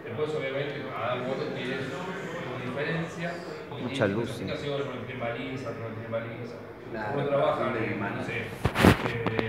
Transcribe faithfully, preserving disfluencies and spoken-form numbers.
Después, obviamente, cada moto tiene su diferencia, porque Mucha tiene luz, sí. especificaciones, porque tiene balizas, no tiene balizas. Claro, Uno para trabaja, fin de no semana. sé, eh,